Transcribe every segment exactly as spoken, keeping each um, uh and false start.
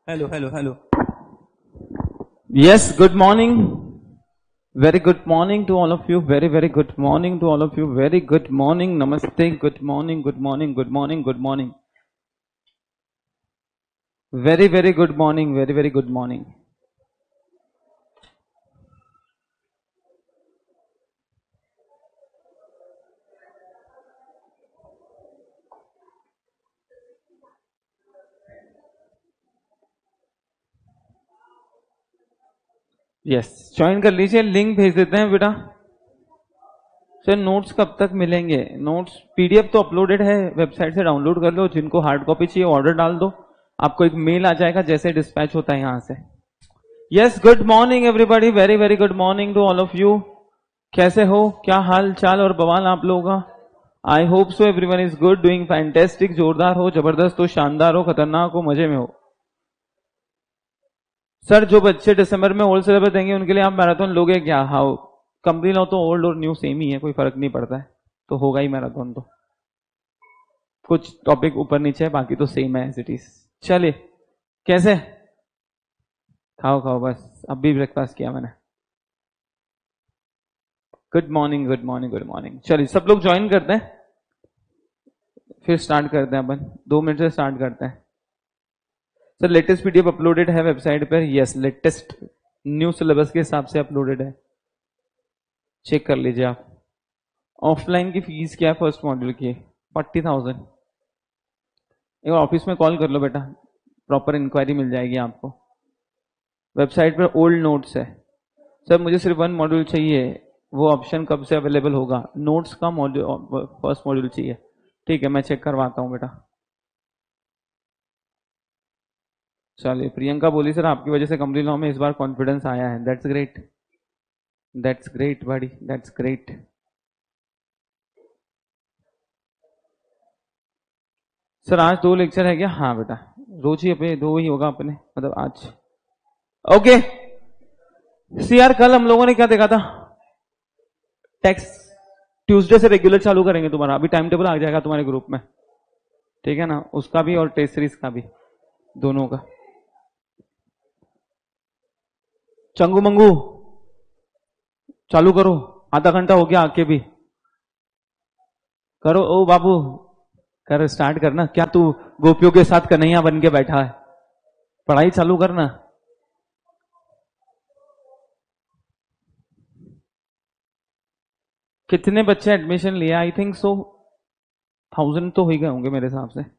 Hello, hello, hello. Yes, good morning. Very good morning to all of you. Very, very good morning to all of you. Very good morning. Namaste. Good morning, good morning, good morning, good morning. Very, very good morning. Very, very good morning. Yes, join कर लीजिए. Link भेज देते हैं बेटा. Sir notes कब तक मिलेंगे? Notes PDF तो अपलोडेड है, वेबसाइट से डाउनलोड कर लो. जिनको हार्ड कॉपी चाहिए ऑर्डर डाल दो, आपको एक मेल आ जाएगा जैसे डिस्पैच होता है यहां से. Yes, good morning everybody. Very very good morning to all of you. कैसे हो? क्या हाल चाल और बवाल आप लोगों का? I hope so everyone is good, doing fantastic. जोरदार हो, जबरदस्त हो, शानदार हो, खतरनाक हो, मजे में हो. सर जो बच्चे दिसंबर में ओल्ड सिलेबस देंगे उनके लिए आप मैराथन लोगे क्या? हाउ? कंपनी लो तो ओल्ड और न्यू सेम ही है, कोई फर्क नहीं पड़ता है, तो होगा ही मैराथन. तो कुछ टॉपिक ऊपर नीचे है, बाकी तो सेम है एज इट इज. चलिए, कैसे? खाओ खाओ बस. अभी ब्रेकफास्ट किया मैंने. Good morning, good morning, good morning. चलिए सब लोग ज्वाइन करते हैं, फिर स्टार्ट करते हैं. अपन दो मिनट से स्टार्ट करते हैं. सर लेटेस्ट पीडीएफ अपलोडेड है वेबसाइट पर. यस, लेटेस्ट न्यू सिलेबस के हिसाब से अपलोडेड है, चेक कर लीजिए आप. ऑफलाइन की फीस क्या है फर्स्ट मॉड्यूल की? Forty thousand. एक ऑफिस में कॉल कर लो बेटा, प्रॉपर इंक्वायरी मिल जाएगी आपको. वेबसाइट पर ओल्ड नोट्स है. सर मुझे सिर्फ वन मॉड्यूल चाहिए, वो ऑप्शन कब से अवेलेबल होगा? नोट्स का मॉड्यूल फर्स्ट मॉड्यूल चाहिए. ठीक है, मैं चेक करवाता हूँ बेटा. चलिए, प्रियंका बोली सर आपकी वजह से कंपनी लॉ में इस बार कॉन्फिडेंस आया है. That's great, that's great buddy, that's great. Sir आज दो लेक्चर है क्या? हाँ बेटा, रोज ही अपने दो ही होगा अपने, मतलब आज. ओके सी यार, कल हम लोगों ने क्या देखा था? टेक्स्ट ट्यूसडे से रेगुलर चालू करेंगे तुम्हारा. अभी टाइम टेबल आ जाएगा तुम्हारे ग्रुप में, ठीक है ना? उसका भी और टेस्ट सीरीज का भी, दोनों का. चंगू मंगू चालू करो. आधा घंटा हो गया, आके भी करो. ओ बाबू कर, स्टार्ट करना. क्या तू गोपियों के साथ कन्हैया बन के बैठा है? पढ़ाई चालू करना. कितने बच्चे एडमिशन लिया? आई थिंक सो थाउजेंड तो हो ही गए होंगे मेरे हिसाब से.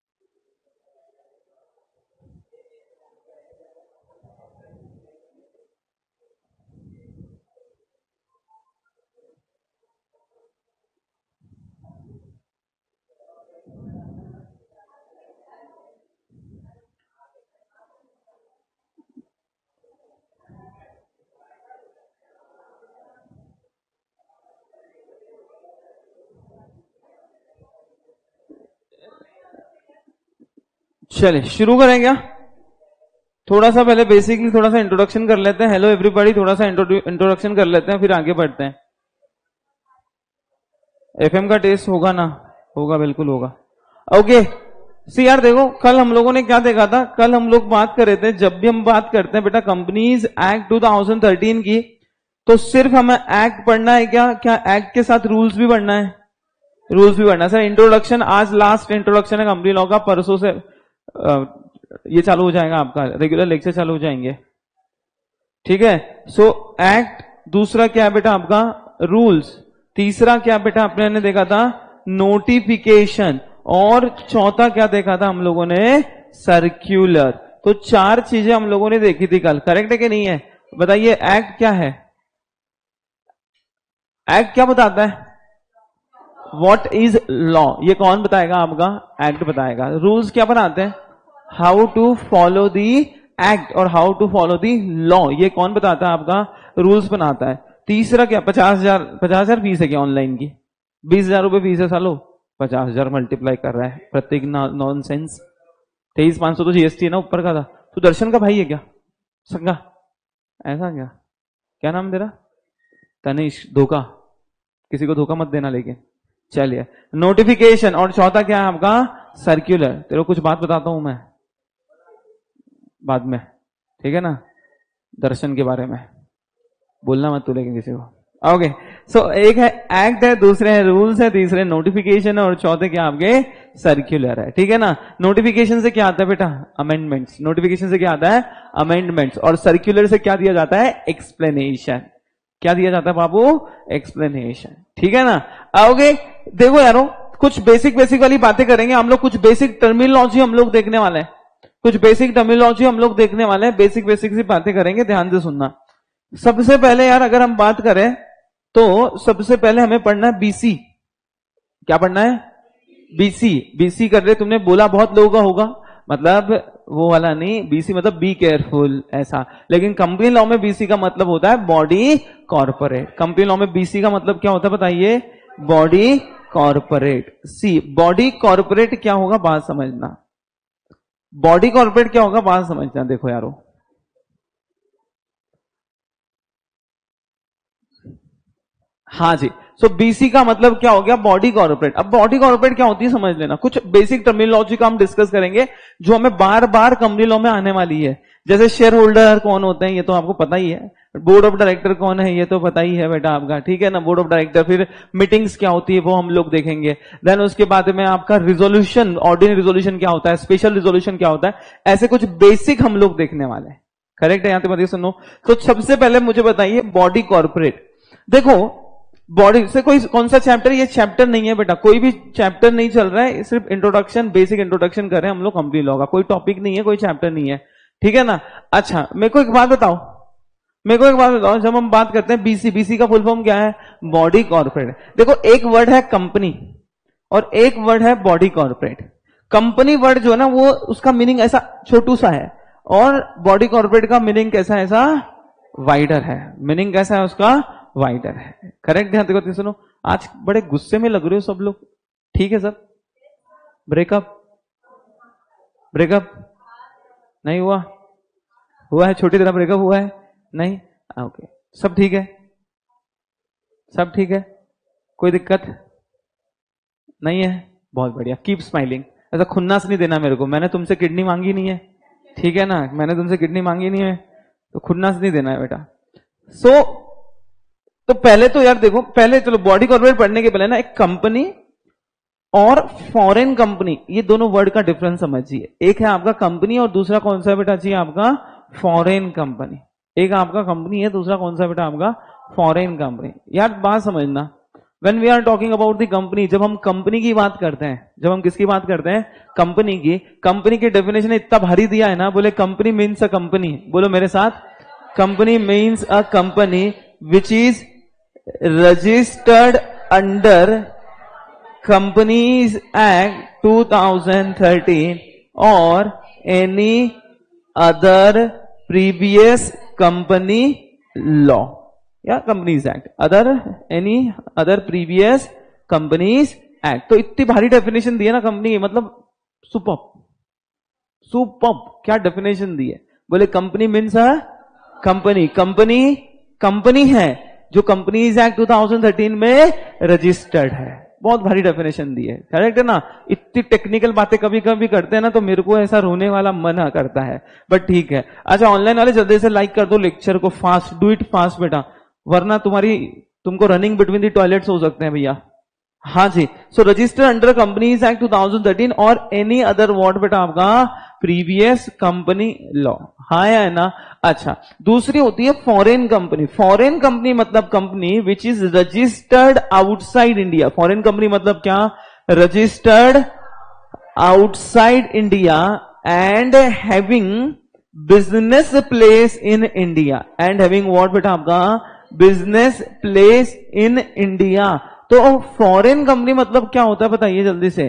चले शुरू करें क्या? थोड़ा सा पहले बेसिकली थोड़ा सा इंट्रोडक्शन कर लेते हैं. हेलो एवरीबॉडी, थोड़ा सा इंट्रोडक्शन कर लेते हैं, फिर आगे बढ़ते हैं. एफएम का टेस्ट होगा ना? होगा, बिल्कुल होगा. ओके सी यार, देखो कल हम लोगों ने क्या देखा था? कल हम लोग बात कर रहे थे, जब भी हम बात करते हैं बेटा companies act two thousand thirteen की, तो सिर्फ हमें एक्ट पढ़ना है क्या? क्या एक्ट के साथ रूल्स भी पढ़ना है? रूल्स भी पढ़ना है. सर इंट्रोडक्शन आज लास्ट इंट्रोडक्शन है कंपनी लॉ का. परसों से आ, ये चालू हो जाएगा, आपका रेगुलर लेक्चर चालू हो जाएंगे, ठीक है? So act. दूसरा क्या है बेटा आपका? रूल्स. तीसरा क्या बेटा आपने ने देखा था? नोटिफिकेशन. और चौथा क्या देखा था हम लोगों ने? सर्क्यूलर. तो चार चीजें हम लोगों ने देखी थी कल. करेक्ट है कि नहीं है? बताइए एक्ट क्या है? एक्ट क्या बताता है? व्हाट इज लॉ, ये कौन बताएगा? आपका एक्ट बताएगा. रूल्स क्या बनाते हैं? How to follow the act और how to follow the law, ये कौन बताता है? आपका रूल्स बनाता है. तीसरा क्या? पचास हजार पचास हजार फीस है क्या ऑनलाइन की? बीस हजार रुपए फीस है सालो. पचास हजार मल्टीप्लाई कर रहा है प्रत्येक नॉनसेंस. तेईस पांच सौ तो जीएसटी है ना ऊपर का था. तो दर्शन का भाई है क्या? संगा ऐसा क्या? क्या नाम तेरा? तनिष. धोखा, किसी को धोखा मत देना. लेकिन चलिए, नोटिफिकेशन. और चौथा क्या है आपका? सर्क्यूलर. तेरे को कुछ बात बताता हूं मैं, बाद में, ठीक है ना, दर्शन के बारे में बोलना मत तू लेकिन किसी को। ओके, सो एक है एक्ट है, दूसरे है रूल्स है, तीसरे नोटिफिकेशन है और चौथे क्या आपके सर्क्यूलर है, ठीक है ना। नोटिफिकेशन से क्या आता है बेटा, अमेंडमेंट्स। नोटिफिकेशन से क्या आता है, अमेंडमेंट्स। और सर्क्यूलर से क्या दिया जाता है, एक्सप्लेनेशन। क्या दिया जाता है बाबू, एक्सप्लेनेशन, ठीक है ना। आओगे, देखो यारो कुछ बेसिक बेसिक वाली बातें करेंगे हम लोग, कुछ बेसिक टर्मिनोलॉजी हम लोग देखने वाले हैं, कुछ बेसिक टर्मिनोलॉजी हम लोग देखने वाले हैं, बेसिक बेसिक सी बातें करेंगे, ध्यान से सुनना। सबसे पहले यार अगर हम बात करें तो सबसे पहले हमें पढ़ना है बीसी। क्या पढ़ना है, बीसी। बीसी कर रहे, तुमने बोला बहुत लोगों का होगा, मतलब वो वाला नहीं, बीसी मतलब बी केयरफुल ऐसा। लेकिन कंपनी लॉ में बीसी का मतलब होता है बॉडी कॉर्पोरेट। कंपनी लॉ में बीसी का मतलब क्या होता है बताइए, body corporate. See, body corporate क्या होगा बात समझना, बॉडी कॉर्पोरेट क्या होगा बात समझना। देखो यारो, हाँ जी, सो so बीसी का मतलब क्या हो गया, बॉडी कॉर्पोरेट। अब बॉडी कॉर्पोरेट क्या होती है समझ लेना, कुछ बेसिक टर्मिनोलॉजी का हम डिस्कस करेंगे जो हमें बार बार कंपनी लॉ में आने वाली है। जैसे शेयर होल्डर कौन होते हैं ये तो आपको पता ही है, बोर्ड ऑफ डायरेक्टर कौन है ये तो पता ही है बेटा आपका, ठीक है ना, बोर्ड ऑफ डायरेक्टर। फिर मीटिंग्स क्या होती है वो हम लोग देखेंगे। देन उसके बाद में आपका रिजोल्यूशन, ऑर्डिनरी रिजोल्यूशन क्या होता है, स्पेशल रिजोल्यूशन क्या होता है, ऐसे कुछ बेसिक हम लोग देखने वाले हैं। करेक्ट है, यहां पे बताइए सुनो। तो सबसे पहले मुझे बताइए बॉडी कॉर्पोरेट। देखो बॉडी से कोई कौन सा चैप्टर, ये चैप्टर नहीं है बेटा, कोई भी चैप्टर नहीं चल रहा है, सिर्फ इंट्रोडक्शन, बेसिक इंट्रोडक्शन कर रहे हैं हम लोग कंपनी लॉ का, कोई टॉपिक नहीं है, कोई चैप्टर नहीं है, ठीक है ना। अच्छा मेरे को एक बात बताओ, मेरे को एक बात बताओ, जब हम बात करते हैं बीसी, बीसी का फुल फॉर्म क्या है, बॉडी कॉर्पोरेट। देखो एक वर्ड है कंपनी और एक वर्ड है बॉडी कॉर्पोरेट। कंपनी वर्ड जो है ना वो उसका मीनिंग ऐसा छोटू सा है और बॉडी कॉर्पोरेट का मीनिंग कैसा है, ऐसा वाइडर है। मीनिंग कैसा है उसका, वाइडर है। करेक्ट, ध्यान देखो सुनो। आज बड़े गुस्से में लग रहे हो सब लोग, ठीक है सर। ब्रेकअप, ब्रेकअप नहीं हुआ, हुआ है, छोटी तरह ब्रेकअप हुआ है, नहीं, ओके, सब ठीक है, सब ठीक है, कोई दिक्कत नहीं है, बहुत बढ़िया, कीप स्माइलिंग। ऐसा खुन्नस नहीं देना मेरे को, मैंने तुमसे किडनी मांगी नहीं है, ठीक है ना, मैंने तुमसे किडनी मांगी नहीं है, तो खुन्नस नहीं देना है बेटा। सो so, तो पहले तो यार देखो, पहले चलो बॉडी कॉर्पोरेट पढ़ने के पहले ना एक कंपनी और फॉरेन कंपनी, ये दोनों वर्ड का डिफरेंस समझिए। एक है आपका कंपनी और दूसरा कौन सा बेटा जी आपका फॉरेन कंपनी। एक आपका कंपनी है, दूसरा कौन सा बेटा आपका फॉरेन कंपनी। यार बात समझना, when we are talking about the company, जब हम कंपनी की बात करते हैं, जब हम किसकी बात करते हैं, कंपनी की। कंपनी की डेफिनेशन इतना भारी दिया है ना, बोले कंपनी मीन्स अ कंपनी, बोलो मेरे साथ, company means a company which is registered under companies act two thousand thirteen और any other previous company law या companies act, other any other previous companies act. तो इतनी भारी डेफिनेशन दी है ना कंपनी, मतलब सुपर सुपर, क्या डेफिनेशन दी है। बोले company means a company, company company है जो companies act two thousand thirteen में रजिस्टर्ड है। बहुत भारी डेफिनेशन दी है, करेक्ट है ना। इतनी टेक्निकल बातें कभी कभी करते हैं ना तो मेरे को ऐसा रोने वाला मन करता है, बट ठीक है। अच्छा ऑनलाइन वाले जल्दी से लाइक कर दो लेक्चर को, फास्ट, डू इट फास्ट बेटा, वरना तुम्हारी तुमको रनिंग बिटवीन दी टॉयलेट्स हो सकते हैं भैया। हाँ जी, so register under companies act two thousand thirteen और एनी अदर वर्ड बेटा आपका प्रीवियस कंपनी लॉ, हाँ है ना। अच्छा दूसरी होती है फॉरेन कंपनी। फॉरेन कंपनी मतलब company which is registered outside India. Foreign company मतलब क्या, registered outside India and having business place in India, and having what बेटा आपका बिजनेस प्लेस इन इंडिया। तो फॉरेन कंपनी मतलब क्या होता है बताइए जल्दी से,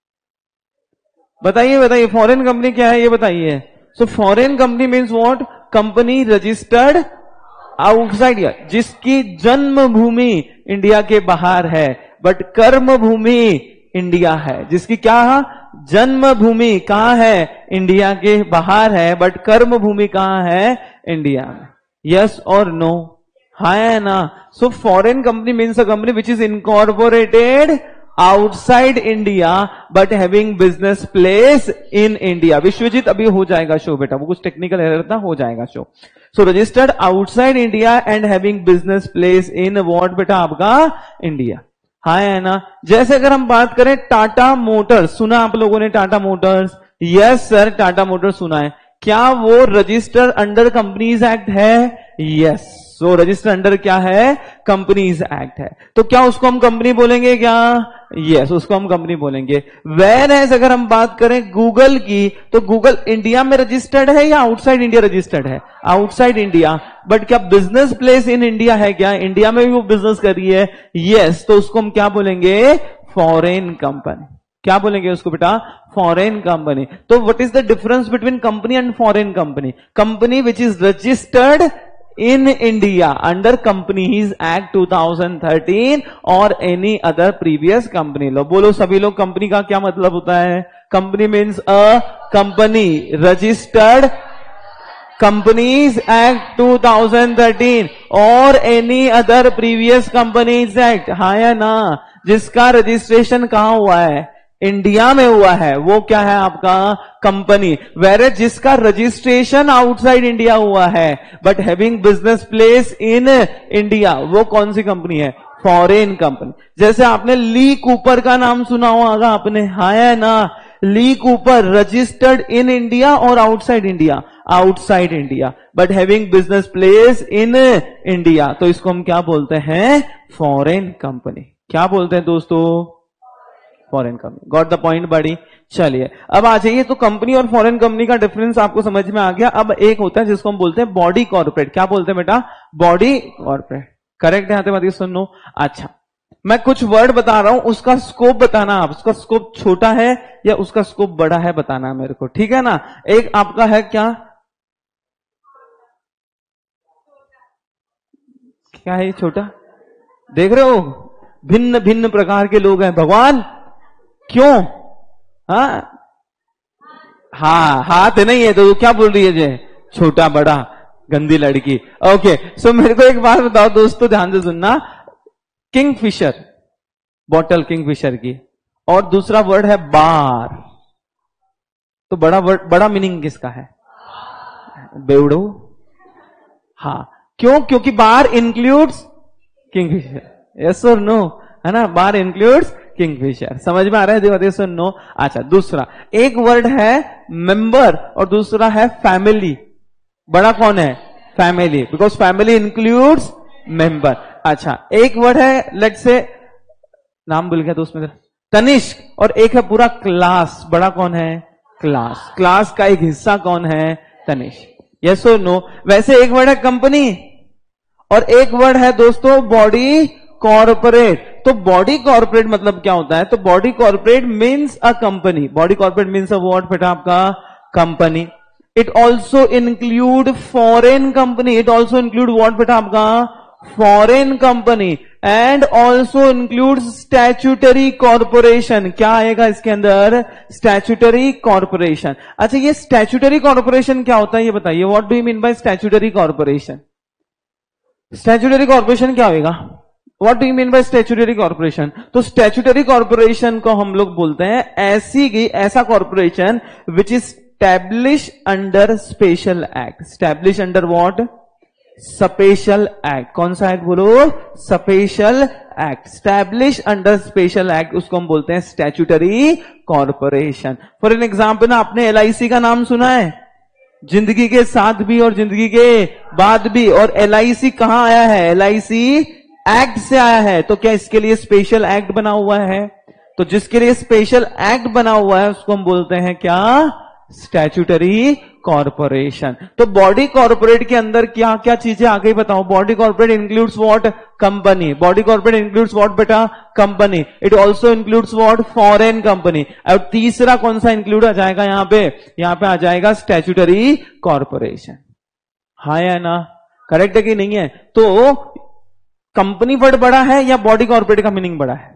बताइए बताइए फॉरेन कंपनी क्या है ये बताइए। So foreign company means what, company registered outside India, जिसकी जन्म भूमि इंडिया के बाहर है बट कर्म भूमि इंडिया है। जिसकी क्या जन्म भूमि कहां है, इंडिया के बाहर है, बट कर्म भूमि कहां है, इंडिया में। यस और नो, हाँ है ना। So foreign company means a company which is incorporated outside India but having business place in India. Vishwajeet अभी हो जाएगा शो बेटा, वो कुछ टेक्निकल एरर था, हो जाएगा show. So registered outside India and having business place in what बेटा आपका इंडिया। हाँ है ना। जैसे अगर हम बात करें टाटा मोटर्स, सुना आप लोगों ने Tata Motors? Yes sir, Tata Motors सुना है। क्या वो रजिस्टर अंडर कंपनीज एक्ट है? यस, सो रजिस्टर अंडर क्या है? कंपनीज एक्ट है। तो क्या उसको हम कंपनी बोलेंगे क्या? यस, उसको हम कंपनी बोलेंगे। वेयर एज अगर हम बात करें गूगल की, तो गूगल इंडिया में रजिस्टर्ड है या आउटसाइड इंडिया रजिस्टर्ड है? आउटसाइड इंडिया, बट क्या बिजनेस प्लेस इन इंडिया है क्या? इंडिया में भी वो बिजनेस कर रही है। यस, तो उसको हम क्या बोलेंगे? Foreign company. क्या बोलेंगे उसको बेटा? Foreign company. तो what is the difference between company and foreign company? Company which is registered in India under companies act two thousand thirteen और any other previous company law. बोलो सभी लोग, कंपनी का क्या मतलब होता है? Company means a company registered companies act two thousand thirteen और any other previous companies act. हाँ या ना? जिसका रजिस्ट्रेशन कहां हुआ है? इंडिया में हुआ है, वो क्या है आपका? कंपनी। वेर जिसका रजिस्ट्रेशन आउटसाइड इंडिया हुआ है but having business place in India, वो कौन सी कंपनी है? Foreign company. जैसे आपने ली कूपर का नाम सुना होगा आपने, हाँ है ना? Lee Cooper registered in India और outside India? Outside India, but having business place in India, तो इसको हम क्या बोलते हैं? Foreign company. क्या बोलते हैं दोस्तों? Foreign company. Got the point buddy? चलिए अब आ जाइए। तो कंपनी और फॉरेन कंपनी का डिफरेंस आपको समझ में आ गया। अब एक होता है जिसको हम बोलते हैं बॉडी कॉर्पोरेट। क्या बोलते हैं बेटा? Body corporate. करेक्ट है? आते बात सुन लो। अच्छा, मैं कुछ वर्ड बता रहा हूं, उसका स्कोप बताना आप। उसका स्कोप छोटा है या उसका स्कोप बड़ा है बताना मेरे को, ठीक है ना? एक आपका है क्या? क्या है? छोटा। देख रहे हो, भिन्न भिन्न प्रकार के लोग हैं भगवान। क्यों? हाँ हाँ, हाथ नहीं है तो क्या बोल रही है? जे छोटा बड़ा गंदी लड़की। ओके, सो मेरे को एक बात बताओ दोस्तों, ध्यान से सुनना। किंगफिशर, बॉटल किंगफिशर की, और दूसरा वर्ड है बार। तो बड़ा वर्ड, बड़ा मीनिंग किसका है? बेवड़ो। हाँ, क्यों? क्योंकि बार इंक्लूड्स किंगफिशर। यस और नो? है ना? Bar includes Kingfisher. समझ में आ रहा है? यस और नो? अच्छा, दूसरा एक वर्ड है मेंबर और दूसरा है फैमिली। बड़ा कौन है? Family, because family includes member. अच्छा, एक वर्ड है, लेट से, नाम भूल गया दोस्त मेरा, तनिष्क, और एक है पूरा क्लास। बड़ा कौन है? क्लास। क्लास का एक हिस्सा कौन है? तनिष्क। यस और नो? वैसे एक वर्ड है कंपनी और एक वर्ड है दोस्तों बॉडी कॉर्पोरेट। तो बॉडी कॉर्पोरेट मतलब क्या होता है? तो body corporate means a company. Body corporate means a what बेटा आपका? Company. It also include foreign company. It also include what बेटा आपका? Foreign company. And also include statutory corporation. क्या आएगा इसके अंदर? Statutory corporation. अच्छा, ये स्टैच्यूटरी कॉर्पोरेशन क्या होता है ये बताइए। What do you mean by statutory corporation? Statutory corporation क्या होगा? What do you mean by statutory corporation? तो स्टैच्यूटरी कॉर्पोरेशन को हम लोग बोलते हैं ऐसी की ऐसा corporation which is establish under special act. Establish under what? Special act. कौन सा एक्ट बोलो? Special act. Establish under special act, उसको हम बोलते हैं statutory corporation. For an example ना, आपने एल आई सी का नाम सुना है? जिंदगी के साथ भी और जिंदगी के बाद भी। और एल आई सी कहां आया है? एल आई सी एक्ट से आया है। तो क्या इसके लिए स्पेशल एक्ट बना हुआ है? तो जिसके लिए स्पेशल एक्ट बना हुआ है उसको हम बोलते हैं क्या? Statutory corporation. तो बॉडी कॉर्पोरेट के अंदर क्या क्या चीजें आ गई बताओ? Body corporate includes what? Company. Body corporate includes what बेटा? Company. It also includes what? Foreign company. और तीसरा कौन सा इंक्लूड आ जाएगा यहां पे? यहां पे आ जाएगा स्टैच्यूटरी कॉर्पोरेशन। हाँ या ना? करेक्ट है कि नहीं है? तो कंपनी वर्ड बड़ा है या बॉडी कॉर्पोरेट का मीनिंग बड़ा है?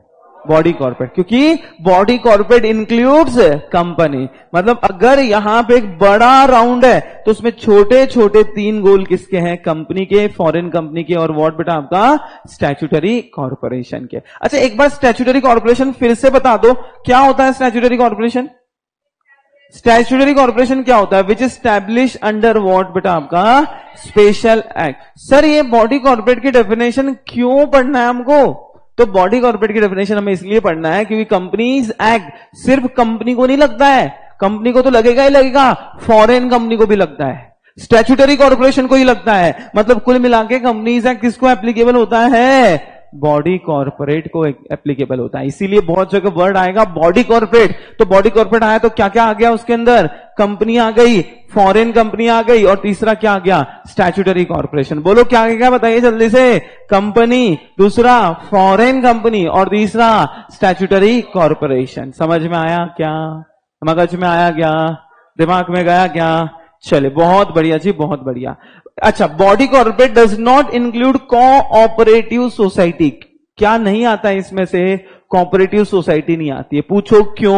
बॉडी कॉर्पोरेट, क्योंकि बॉडी कॉर्पोरेट इंक्लूड्स कंपनी। मतलब अगर यहां पे एक बड़ा राउंड है तो उसमें छोटे छोटे तीन गोल किसके हैं? कंपनी के, फॉरेन कंपनी के और व्हाट बेटा आपका स्टैट्यूटरी कॉर्पोरेशन के। अच्छा एक बार स्टैट्यूटरी कॉर्पोरेशन फिर से बता दो, क्या होता है स्टैट्यूटरी कॉर्पोरेशन? स्टैट्यूटरी कॉर्पोरेशन क्या होता है? विच एस्टैब्लिश अंडर व्हाट बेटा आपका स्पेशल एक्ट। सर ये बॉडी कॉर्पोरेट की डेफिनेशन क्यों पढ़ना है हमको? तो बॉडी कॉर्पोरेट की डेफिनेशन हमें इसलिए पढ़ना है क्योंकि कंपनीज एक्ट सिर्फ कंपनी को नहीं लगता है, कंपनी को तो लगेगा ही लगेगा, फॉरेन कंपनी को भी लगता है, स्टैट्यूटरी कॉर्पोरेशन को ही लगता है। मतलब कुल मिला के कंपनीज एक्ट किसको एप्लीकेबल होता है? बॉडी कॉर्पोरेट को एप्लीकेबल होता है। इसीलिए बहुत जगह वर्ड आएगा बॉडी कॉर्पोरेट, तो बॉडी कॉर्पोरेट आया तो क्या क्या आ गया उसके अंदर? कंपनी आ गई, फॉरेन कंपनी आ गई, और तीसरा क्या आ गया? Statutory corporation. बोलो क्या आ गया बताइए जल्दी से? कंपनी, दूसरा फॉरेन कंपनी, और तीसरा स्टैट्यूटरी कॉर्पोरेशन। समझ में आया क्या? मगज में आया क्या? दिमाग में गया क्या? चले बहुत बढ़िया जी, बहुत बढ़िया। अच्छा, body corporate does not include cooperative society. क्या नहीं आता है इसमें से? कोऑपरेटिव सोसाइटी नहीं आती है। पूछो क्यों?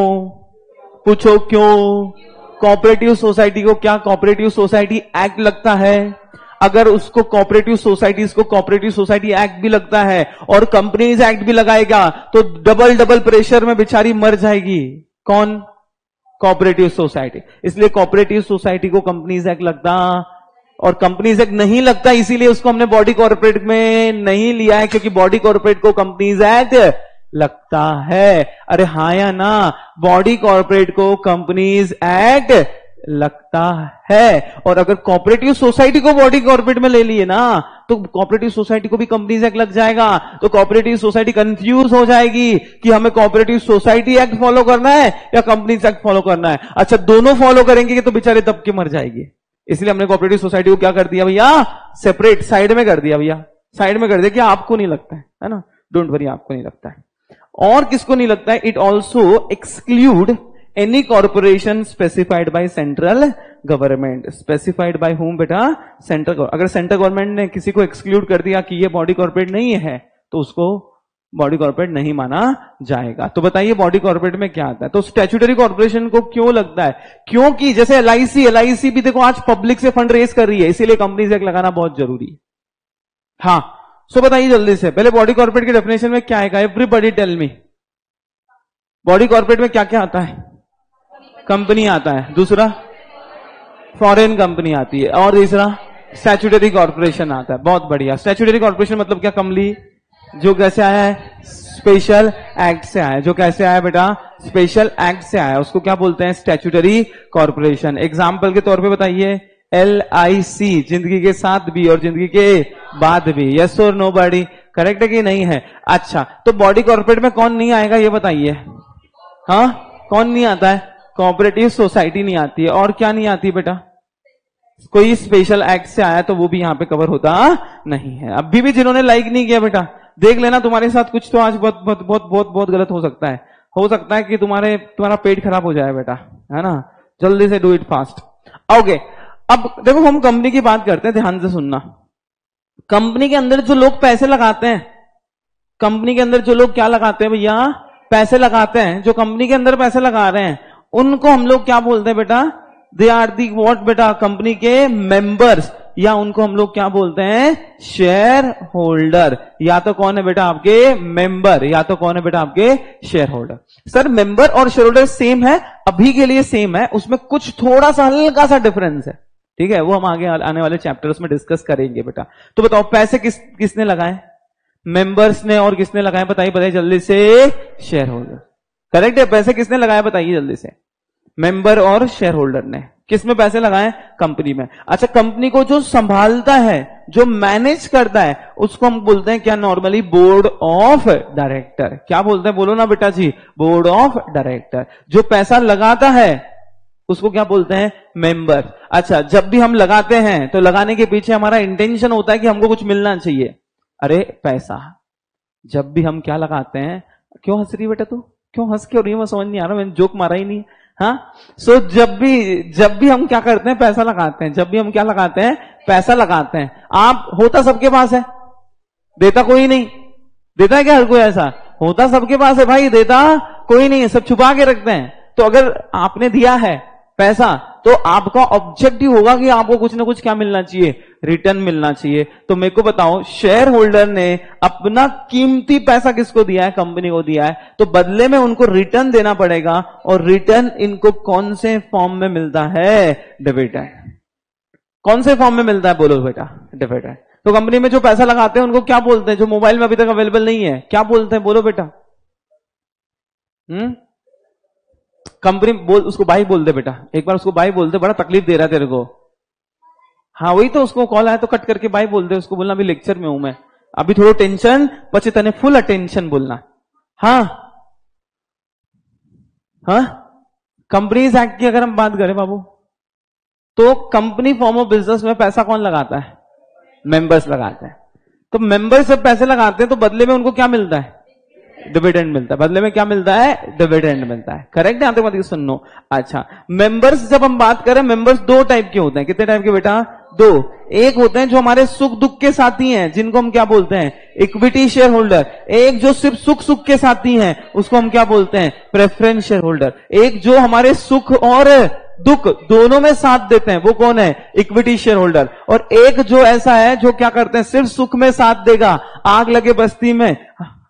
पूछो क्यों? कोऑपरेटिव सोसाइटी को क्या कोऑपरेटिव सोसाइटी एक्ट लगता है? अगर उसको कोऑपरेटिव सोसाइटीज को कोऑपरेटिव सोसाइटी एक्ट भी लगता है और कंपनीज एक्ट भी लगाएगा तो डबल डबल प्रेशर में बेचारी मर जाएगी। कौन? Cooperative society. इसलिए कोऑपरेटिव सोसाइटी को कंपनीज एक्ट लगता और कंपनीज एक्ट नहीं लगता, इसीलिए उसको हमने बॉडी कॉर्पोरेट में नहीं लिया है, क्योंकि बॉडी कॉर्पोरेट को कंपनीज एक्ट लगता है। अरे हाँ या ना? बॉडी कॉर्पोरेट को कंपनीज एक्ट लगता है। और अगर कोऑपरेटिव सोसाइटी को बॉडी कॉर्पोरेट में ले लिए ना तो कोऑपरेटिव सोसाइटी को भी कंपनीज एक्ट लग जाएगा, तो कोऑपरेटिव सोसाइटी कंफ्यूज हो जाएगी कि हमें कोऑपरेटिव सोसाइटी एक्ट फॉलो करना है या कंपनीज एक्ट फॉलो करना है। अच्छा दोनों फॉलो करेंगे तो बेचारे दब के मर जाएगी। इसलिए हमने कोऑपरेटिव सोसाइटी को क्या कर दिया भैया? सेपरेट, साइड में कर दिया भैया, साइड में कर दिया कि आपको नहीं लगता है, है ना? डोंट वरी, आपको नहीं लगता है। और किसको नहीं लगता है? It also exclude any corporation specified by central government. Specified by whom बेटा? सेंट्रल। अगर सेंट्रल गवर्नमेंट ने किसी को एक्सक्लूड कर दिया कि ये बॉडी कॉर्पोरेट नहीं है तो उसको बॉडी कॉर्पोरेट नहीं माना जाएगा। तो बताइए बॉडी कॉर्पोरेट में क्या आता है? तो स्टैट्यूटरी कॉर्पोरेशन को क्यों लगता है? क्योंकि जैसे L I C, L I सी भी देखो आज पब्लिक से फंड रेज कर रही है, इसीलिए कंपनीज एक्ट लगाना बहुत जरूरी है। हाँ, सो बताइए जल्दी से, पहले बॉडी कॉर्पोरेट की डेफिनेशन में क्या आएगा? Everybody tell me, body corporate में क्या क्या आता है? कंपनी आता है, दूसरा फॉरेन कंपनी आती है, और तीसरा स्टैट्यूटरी कॉर्पोरेशन आता है। बहुत बढ़िया। स्टैट्यूटरी कॉर्पोरेशन मतलब क्या? कमली, जो कैसे आया है? स्पेशल एक्ट से आया। जो कैसे आया बेटा? स्पेशल एक्ट से आया, उसको क्या बोलते हैं? Statutory corporation. एग्जाम्पल के तौर पे बताइए, एल आई सी, जिंदगी के साथ भी और जिंदगी के बाद भी। यस और नो बॉडी? करेक्ट है कि नहीं है? अच्छा, तो बॉडी कॉर्पोरेट में कौन नहीं आएगा ये बताइए? हाँ, कौन नहीं आता है? कोऑपरेटिव सोसाइटी नहीं आती है। और क्या नहीं आती बेटा? कोई स्पेशल एक्ट से आया तो वो भी यहां पे कवर होता नहीं है। अभी भी जिन्होंने लाइक नहीं किया बेटा देख लेना, तुम्हारे साथ कुछ तो आज बहुत बहुत बहुत बहुत बहुत गलत हो सकता है। हो सकता है कि तुम्हारे तुम्हारा पेट खराब हो जाए बेटा, है ना? जल्दी से डू इट फास्ट। ओके, अब देखो हम कंपनी की बात करते हैं, ध्यान से सुनना। कंपनी के अंदर जो लोग पैसे लगाते हैं, कंपनी के अंदर जो लोग क्या लगाते हैं भैया? पैसे लगाते हैं। जो कंपनी के अंदर पैसे लगा रहे हैं उनको हम लोग क्या बोलते हैं बेटा? दे आर दी व्हाट बेटा? कंपनी के मेंबर्स, या उनको हम लोग क्या बोलते हैं? Shareholder. या तो कौन है बेटा? आपके मेंबर, या तो कौन है बेटा? आपके शेयर होल्डर। सर मेंबर और शेयर होल्डर सेम है, अभी के लिए सेम है, उसमें कुछ थोड़ा सा हल्का सा डिफरेंस है, ठीक है? वो हम आगे आने वाले चैप्टर्स में डिस्कस करेंगे बेटा। तो बताओ पैसे किस किसने लगाए? मेंबर्स ने। और किसने लगाए बताइए? बताइए जल्दी से। Share holder. करेक्ट है। पैसे किसने लगाए बताइए जल्दी से? मेंबर और शेयर होल्डर ने। किसमें पैसे लगाए? कंपनी में। अच्छा, कंपनी को जो संभालता है, जो मैनेज करता है, उसको हम बोलते हैं क्या? Normally board of director. क्या बोलते हैं? बोलो ना बेटा जी। Board of director. जो पैसा लगाता है उसको क्या बोलते हैं? मेंबर। अच्छा, जब भी हम लगाते हैं तो लगाने के पीछे हमारा इंटेंशन होता है कि हमको कुछ मिलना चाहिए। अरे पैसा, जब भी हम क्या लगाते हैं, क्यों हंस रही बेटा तू? क्यों हंस के? और ये मैं समझ नहीं आ रहा, मैंने जोक मारा ही नहीं। हाँ, सो so, जब भी जब भी हम क्या करते हैं? पैसा लगाते हैं। जब भी हम क्या लगाते हैं? पैसा लगाते हैं। आप होता सबके पास है, देता कोई नहीं। देता है क्या हर कोई? ऐसा होता सबके पास है भाई, देता कोई नहीं है, सब छुपा के रखते हैं। तो अगर आपने दिया है पैसा तो आपका ऑब्जेक्टिव होगा कि आपको कुछ ना कुछ क्या मिलना चाहिए, रिटर्न मिलना चाहिए। तो मेरे को बताओ, शेयर होल्डर ने अपना कीमती पैसा किसको दिया है, कंपनी को दिया है, तो बदले में उनको रिटर्न देना पड़ेगा। और रिटर्न इनको कौन से फॉर्म में मिलता है, डिविडेंड। कौन से फॉर्म में मिलता है, बोलो बेटा, डिविडेंड। तो कंपनी में जो पैसा लगाते हैं उनको क्या बोलते हैं, जो मोबाइल में अभी तक अवेलेबल नहीं है, क्या बोलते हैं, बोलो बेटा। हम्म कंपनी बोल, उसको बाई बोल दे बेटा, एक बार उसको बाई बोल दे, बड़ा तकलीफ दे रहा है तेरे को। हाँ वही तो, उसको कॉल आया तो कट करके बाई बोल दे, उसको बोलना अभी लेक्चर में हूं मैं, अभी थोड़ा टेंशन पचे तने, फुल अटेंशन बोलना। हाँ हाँ कंपनीज एक्ट की अगर हम बात करें बाबू, तो कंपनी फॉर्म ऑफ बिजनेस में पैसा कौन लगाता है, मेंबर्स लगाते हैं। तो मेंबर्स जब पैसे लगाते हैं तो बदले में उनको क्या मिलता है, डिविडेंड मिलता है। बदले में क्या मिलता है, डिविडेंड मिलता है। करेक्ट है, यहां तक बात सुन लो। अच्छा, मेंबर्स जब हम बात करें, मेंबर्स दो टाइप के होते हैं। कितने टाइप के बेटा, दो। एक होते हैं जो हमारे सुख दुख के साथी हैं, जिनको हम क्या बोलते हैं, इक्विटी शेयर होल्डर। एक जो सिर्फ सुख सुख के साथी हैं, उसको हम क्या बोलते हैं, प्रेफरेंस शेयर होल्डर। एक जो हमारे सुख और दुख दोनों में साथ देते हैं, वो कौन है, इक्विटी शेयर होल्डर। और एक जो ऐसा है जो क्या करते हैं, सिर्फ सुख में साथ देगा, आग लगे बस्ती में,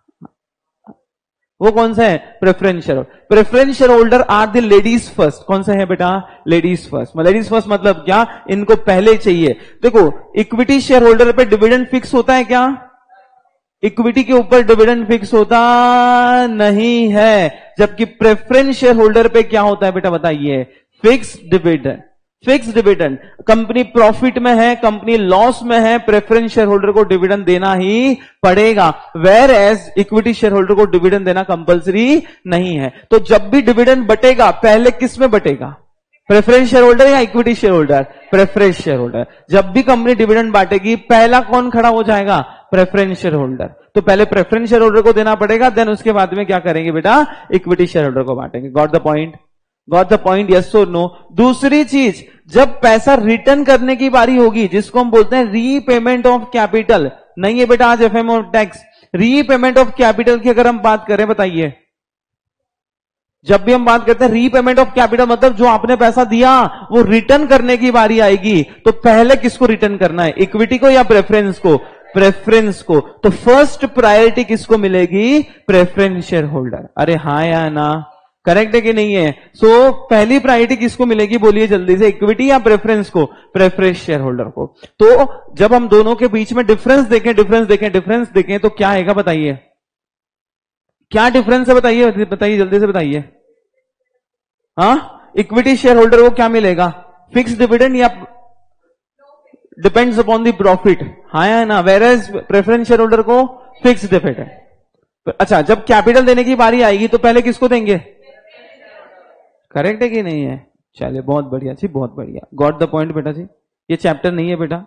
वो कौन सा है, preference shareholder. Preference shareholder are the ladies first. कौन सा है बेटा, लेडीज फर्स्ट। लेडीज फर्स्ट मतलब क्या, इनको पहले चाहिए। देखो, इक्विटी शेयर होल्डर पे डिविडेंड फिक्स होता है क्या, इक्विटी के ऊपर डिविडेंड फिक्स होता नहीं है। जबकि प्रेफरेंस शेयर होल्डर पे क्या होता है बेटा, बताइए, fix dividend. Fix dividend, company profit में है, कंपनी लॉस में है, प्रेफरेंस शेयर होल्डर को डिविडेंड देना ही पड़ेगा। Whereas equity shareholder को डिविडेंड देना कंपलसरी नहीं है। तो जब भी डिविडेंड बटेगा, पहले किस में बटेगा, प्रेफरेंस शेयर होल्डर या equity shareholder, preference share holder. जब भी कंपनी डिविडेंड बांटेगी, पहला कौन खड़ा हो जाएगा, प्रेफरेंस शेयर होल्डर। तो पहले प्रेफरेंस शेयर होल्डर को देना पड़ेगा, देन उसके बाद में क्या करेंगे बेटा, इक्विटी शेयर होल्डर को बांटेंगे। Got the point, got the point, yes और नो। दूसरी चीज, जब पैसा रिटर्न करने की बारी होगी, जिसको हम बोलते हैं रीपेमेंट ऑफ कैपिटल, नहीं है बेटा आज एफएम और टैक्स, रीपेमेंट ऑफ कैपिटल की अगर हम बात करें, बताइए, जब भी हम बात करते हैं रीपेमेंट ऑफ कैपिटल, मतलब जो आपने पैसा दिया वो रिटर्न करने की बारी आएगी, तो पहले किसको रिटर्न करना है, इक्विटी को या प्रेफरेंस को, प्रेफरेंस को। तो फर्स्ट प्रायोरिटी किसको मिलेगी, प्रेफरेंस शेयर होल्डर। अरे हाँ या ना, करेक्ट है कि नहीं है। सो so, पहली प्रायोरिटी किसको मिलेगी, बोलिए जल्दी से, इक्विटी या प्रेफरेंस को, प्रेफरेंस शेयर होल्डर को। तो जब हम दोनों के बीच में डिफरेंस देखें, डिफरेंस देखें, डिफरेंस देखें, तो क्या आएगा, बताइए, क्या डिफरेंस है, बताइए, बताइए जल्दी से बताइए। हाँ, इक्विटी शेयर होल्डर को क्या मिलेगा, फिक्स डिविडेंड या डिपेंड्स अपॉन द प्रॉफिट, हाँ या ना। Whereas preference shareholder को फिक्स डिविडेंड। अच्छा, जब कैपिटल देने की बारी आएगी तो पहले किसको देंगे, करेक्ट है कि नहीं है। चलिए बहुत बढ़िया जी, बहुत बढ़िया, गॉट द पॉइंट बेटा जी। ये चैप्टर नहीं है बेटा,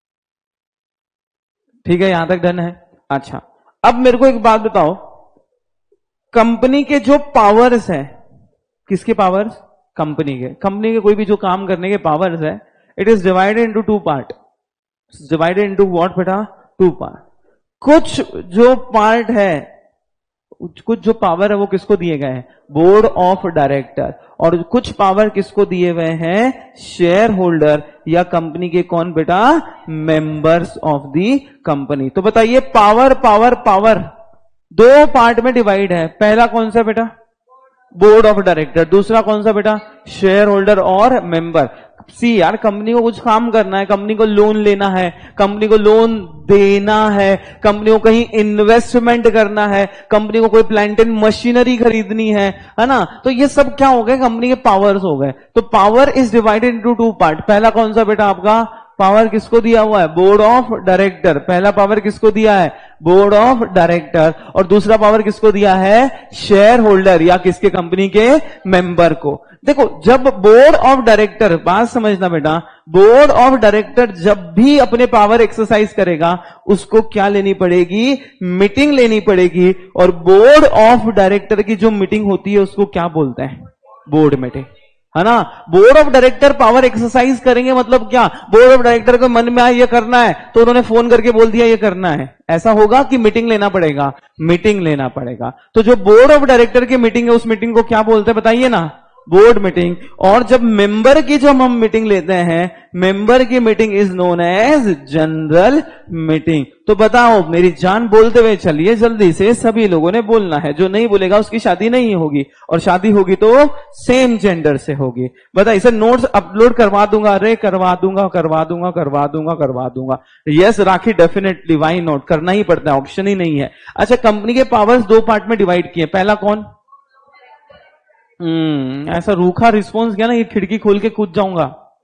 ठीक है, यहां तक डन है। अच्छा, अब मेरे को एक बात बताओ, कंपनी के जो पावर्स हैं, किसके पावर्स, कंपनी के, कंपनी के कोई भी जो काम करने के पावर्स है, it is divided into two part. Divided into what बेटा, टू पार्ट। कुछ जो पार्ट है, कुछ जो पावर है वो किसको दिए गए हैं, बोर्ड ऑफ डायरेक्टर। और कुछ पावर किसको दिए हुए हैं, शेयर होल्डर या कंपनी के कौन बेटा, मेंबर्स ऑफ दी कंपनी। तो बताइए, पावर पावर पावर दो पार्ट में डिवाइड है। पहला कौन सा बेटा, बोर्ड ऑफ डायरेक्टर। दूसरा कौन सा बेटा, शेयर होल्डर और मेंबर। सी यार, कंपनी को कुछ काम करना है, कंपनी को लोन लेना है, कंपनी को लोन देना है, कंपनी को कहीं इन्वेस्टमेंट करना है, कंपनी को कोई प्लांट एंड मशीनरी खरीदनी है, है ना। तो ये सब क्या हो गए, कंपनी के पावर्स हो गए। तो power is divided into two part. पहला कौन सा बेटा आपका, पावर किसको दिया हुआ है, बोर्ड ऑफ डायरेक्टर। पहला पावर किसको दिया है, बोर्ड ऑफ डायरेक्टर। और दूसरा पावर किसको दिया है, शेयर होल्डर या किसके, कंपनी के मेंबर को। देखो, जब बोर्ड ऑफ डायरेक्टर, बात समझना बेटा, बोर्ड ऑफ डायरेक्टर जब भी अपने पावर एक्सरसाइज करेगा, उसको क्या लेनी पड़ेगी, मीटिंग लेनी पड़ेगी। और बोर्ड ऑफ डायरेक्टर की जो मीटिंग होती है उसको क्या बोलते हैं, बोर्ड मीटिंग। है ना। Board of director power exercise करेंगे मतलब क्या, बोर्ड ऑफ डायरेक्टर को मन में आया ये करना है तो उन्होंने फोन करके बोल दिया ये करना है, ऐसा होगा कि मीटिंग लेना पड़ेगा, मीटिंग लेना पड़ेगा। तो जो बोर्ड ऑफ डायरेक्टर की मीटिंग है उस मीटिंग को क्या बोलते हैं बताइए ना, बोर्ड मीटिंग। और जब मेंबर की जब हम मीटिंग लेते हैं, मेंबर की meeting is known as general meeting. तो बताओ मेरी जान, बोलते हुए चलिए जल्दी से, सभी लोगों ने बोलना है, जो नहीं बोलेगा उसकी शादी नहीं होगी, और शादी होगी तो सेम जेंडर से होगी। बताइए सर नोट्स अपलोड करवा दूंगा, अरे करवा दूंगा करवा दूंगा करवा दूंगा करवा दूंगा। Yes Rakhi definitely, why not, करना ही पड़ता है, ऑप्शन ही नहीं है। अच्छा, कंपनी के पावर्स दो पार्ट में डिवाइड किए, पहला कौन, हम्म ऐसा रूखा रिस्पॉन्स किया ना, ये खिड़की खोल के कूद जाऊंगा।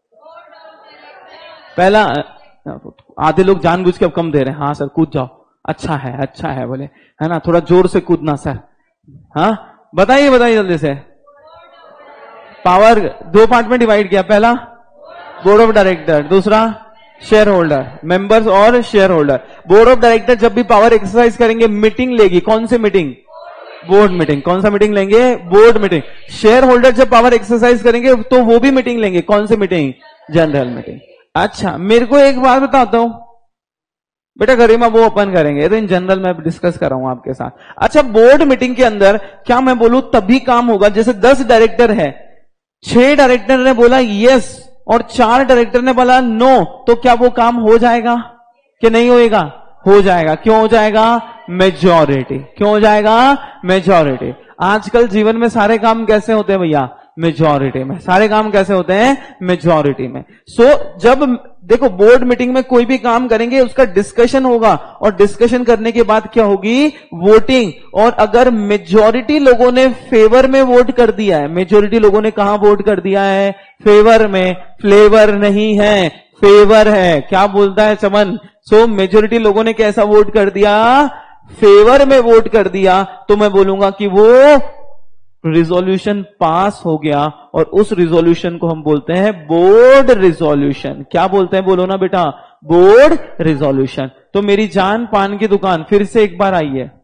पहला, आधे लोग जानबूझ के अब कम दे रहे हैं, हाँ सर कूद जाओ, अच्छा है अच्छा है बोले, है ना, थोड़ा जोर से कूदना सर। हाँ बताइए बताइए जल्दी से। पावर दो पार्ट में डिवाइड किया, पहला बोर्ड ऑफ डायरेक्टर, दूसरा शेयर होल्डर, मेंबर्स और share holder. Board of director जब भी पावर एक्सरसाइज करेंगे मीटिंग लेगी, कौन सी मीटिंग, बोर्ड मीटिंग। कौन सा मीटिंग लेंगे, बोर्ड मीटिंग। शेयर होल्डर जब पावर एक्सरसाइज करेंगे तो वो भी मीटिंग लेंगे, कौन सी मीटिंग, जनरल मीटिंग। अच्छा मेरे को एक बात बताता हूं बेटा, गरिमा वो ओपन करेंगे, तो इन जनरल में डिस्कस कर रहा हूं आपके साथ। अच्छा बोर्ड मीटिंग के अंदर क्या मैं बोलूं तभी काम होगा, जैसे दस डायरेक्टर है, छह डायरेक्टर ने बोला यस और चार डायरेक्टर ने बोला नो, तो क्या वो काम हो जाएगा कि नहीं होएगा, हो जाएगा। क्यों हो जाएगा, मेजॉरिटी। क्यों हो जाएगा, मेजॉरिटी। आजकल जीवन में सारे काम कैसे होते हैं भैया, मेजॉरिटी में। सारे काम कैसे होते हैं, मेजॉरिटी में। सो so, जब देखो बोर्ड मीटिंग में कोई भी काम करेंगे उसका डिस्कशन होगा, और डिस्कशन करने के बाद क्या होगी, वोटिंग। और अगर मेजॉरिटी लोगों ने फेवर में वोट कर दिया है, मेजॉरिटी लोगों ने कहां वोट कर दिया है, फेवर में, फ्लेवर नहीं है, फेवर है। क्या बोलता है चमन, सो so, मेजॉरिटी लोगों ने कैसा वोट कर दिया, फेवर में वोट कर दिया, तो मैं बोलूंगा कि वो रिजोल्यूशन पास हो गया, और उस रिजोल्यूशन को हम बोलते हैं बोर्ड रिजोल्यूशन। क्या बोलते हैं, बोलो ना बेटा, बोर्ड रिजोल्यूशन। तो मेरी जान पान की दुकान फिर से एक बार आई है।